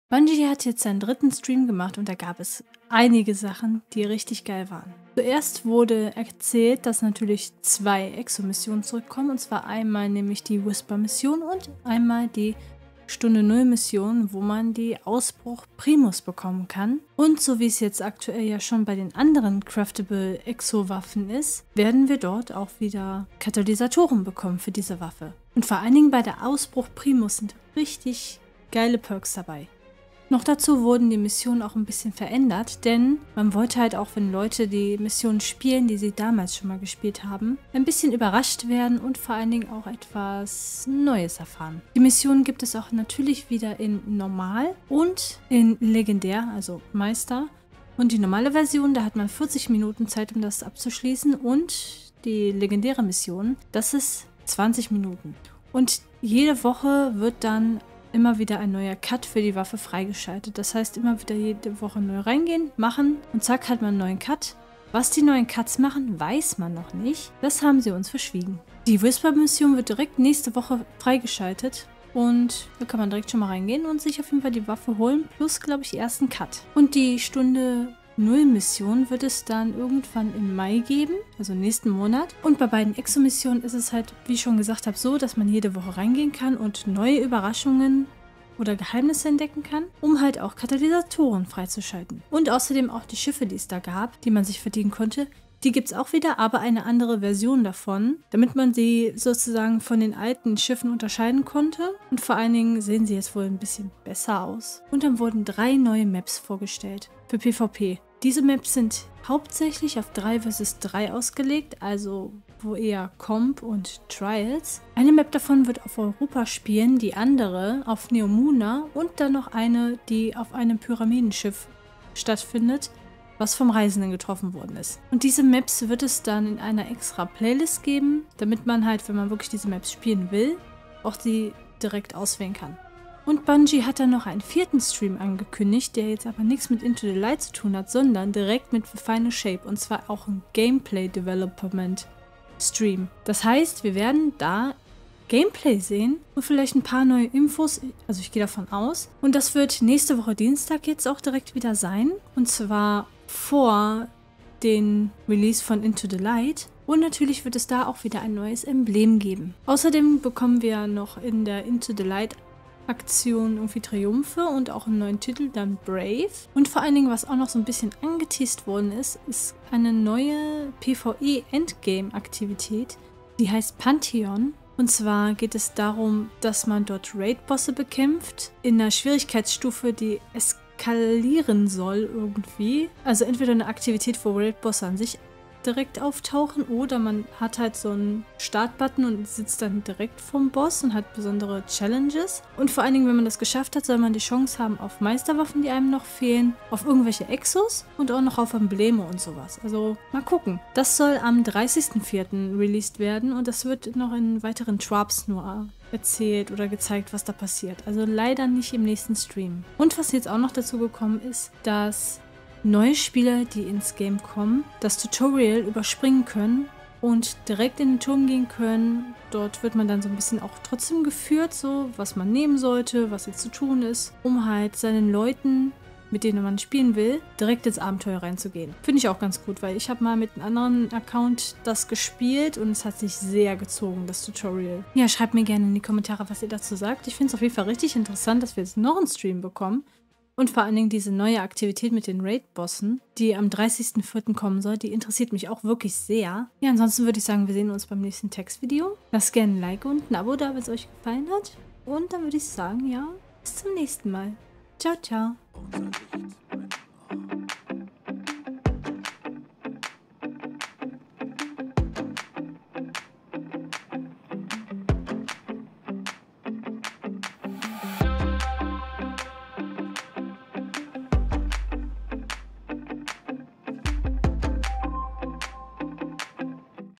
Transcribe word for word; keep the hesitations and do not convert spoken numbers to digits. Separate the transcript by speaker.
Speaker 1: Bungie hat jetzt seinen dritten Stream gemacht und da gab es einige Sachen, die richtig geil waren. Zuerst wurde erzählt, dass natürlich zwei Exo-Missionen zurückkommen, und zwar einmal nämlich die Whisper-Mission und einmal die Stunde Null Mission, wo man die Ausbruch Primus bekommen kann. Und so wie es jetzt aktuell ja schon bei den anderen Craftable Exo-Waffen ist, werden wir dort auch wieder Katalysatoren bekommen für diese Waffe. Und vor allen Dingen bei der Ausbruch Primus sind richtig geile Perks dabei. Noch dazu wurden die Missionen auch ein bisschen verändert, denn man wollte halt auch, wenn Leute die Missionen spielen, die sie damals schon mal gespielt haben, ein bisschen überrascht werden und vor allen Dingen auch etwas Neues erfahren. Die Missionen gibt es auch natürlich wieder in Normal und in Legendär, also Meister. Und die normale Version, da hat man vierzig Minuten Zeit, um das abzuschließen, und die legendäre Mission, das ist zwanzig Minuten. Und jede Woche wird dann immer wieder ein neuer Cut für die Waffe freigeschaltet. Das heißt, immer wieder jede Woche neu reingehen, machen und zack, hat man einen neuen Cut. Was die neuen Cuts machen, weiß man noch nicht. Das haben sie uns verschwiegen. Die Whisper-Mission wird direkt nächste Woche freigeschaltet und da kann man direkt schon mal reingehen und sich auf jeden Fall die Waffe holen, plus, glaube ich, ersten Cut. Und die Stunde Null Mission wird es dann irgendwann im Mai geben, also nächsten Monat. Und bei beiden Exo-Missionen ist es halt, wie ich schon gesagt habe, so, dass man jede Woche reingehen kann und neue Überraschungen oder Geheimnisse entdecken kann, um halt auch Katalysatoren freizuschalten. Und außerdem auch die Schiffe, die es da gab, die man sich verdienen konnte, die gibt es auch wieder, aber eine andere Version davon, damit man sie sozusagen von den alten Schiffen unterscheiden konnte. Und vor allen Dingen sehen sie jetzt wohl ein bisschen besser aus. Und dann wurden drei neue Maps vorgestellt für PvP. Diese Maps sind hauptsächlich auf drei versus drei ausgelegt, also wo eher Comp und Trials. Eine Map davon wird auf Europa spielen, die andere auf Neomuna und dann noch eine, die auf einem Pyramidenschiff stattfindet, was vom Reisenden getroffen worden ist. Und diese Maps wird es dann in einer extra Playlist geben, damit man halt, wenn man wirklich diese Maps spielen will, auch die direkt auswählen kann. Und Bungie hat dann noch einen vierten Stream angekündigt, der jetzt aber nichts mit Into the Light zu tun hat, sondern direkt mit The Final Shape, und zwar auch ein Gameplay Development Stream. Das heißt, wir werden da Gameplay sehen und vielleicht ein paar neue Infos, also ich gehe davon aus. Und das wird nächste Woche Dienstag jetzt auch direkt wieder sein, und zwar vor den Release von Into the Light. Und natürlich wird es da auch wieder ein neues Emblem geben. Außerdem bekommen wir noch in der Into the Light Aktion irgendwie Triumphe und auch einen neuen Titel, dann Brave. Und vor allen Dingen, was auch noch so ein bisschen angeteased worden ist, ist eine neue PvE-Endgame-Aktivität, die heißt Pantheon. Und zwar geht es darum, dass man dort Raid-Bosse bekämpft, in einer Schwierigkeitsstufe, die eskalieren soll irgendwie. Also entweder eine Aktivität, wo Raid-Bosse an sich direkt auftauchen, oder man hat halt so einen Startbutton und sitzt dann direkt vom Boss und hat besondere Challenges. Und vor allen Dingen, wenn man das geschafft hat, soll man die Chance haben auf Meisterwaffen, die einem noch fehlen, auf irgendwelche Exos und auch noch auf Embleme und sowas. Also mal gucken. Das soll am dreißigsten vierten released werden und das wird noch in weiteren Drops nur erzählt oder gezeigt, was da passiert. Also leider nicht im nächsten Stream. Und was jetzt auch noch dazu gekommen ist, dass neue Spieler, die ins Game kommen, das Tutorial überspringen können und direkt in den Turm gehen können. Dort wird man dann so ein bisschen auch trotzdem geführt, so was man nehmen sollte, was jetzt zu tun ist, um halt seinen Leuten, mit denen man spielen will, direkt ins Abenteuer reinzugehen. Finde ich auch ganz gut, weil ich habe mal mit einem anderen Account das gespielt und es hat sich sehr gezogen, das Tutorial. Ja, schreibt mir gerne in die Kommentare, was ihr dazu sagt. Ich finde es auf jeden Fall richtig interessant, dass wir jetzt noch einen Stream bekommen. Und vor allen Dingen diese neue Aktivität mit den Raid-Bossen, die am dreißigsten vierten kommen soll, die interessiert mich auch wirklich sehr. Ja, ansonsten würde ich sagen, wir sehen uns beim nächsten Textvideo. Lasst gerne ein Like und ein Abo da, wenn es euch gefallen hat. Und dann würde ich sagen, ja, bis zum nächsten Mal. Ciao, ciao.